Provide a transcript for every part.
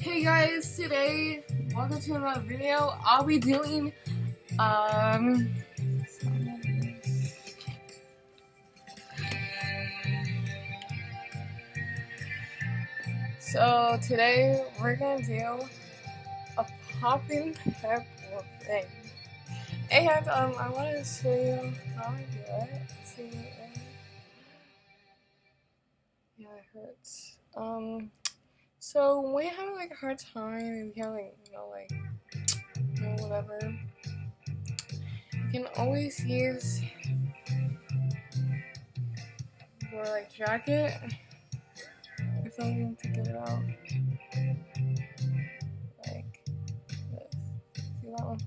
Hey guys, today, welcome to another video. I'll be doing, so today we're gonna do a popping pepper thing. And, I want to show you how I do it. See, yeah, it hurts. So when you're having like a hard time, and you have like, whatever, you can always use your like jacket or something to get it out. Like this. See that one?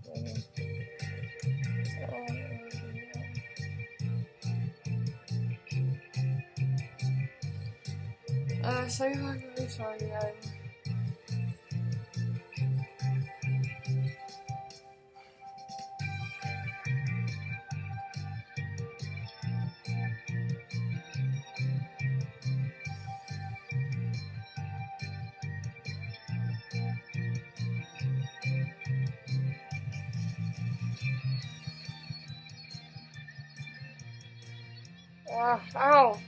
So you have to be sorry, guys. Ow!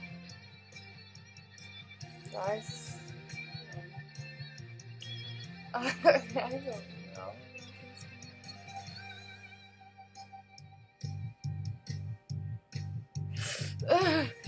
Nice. I don't know.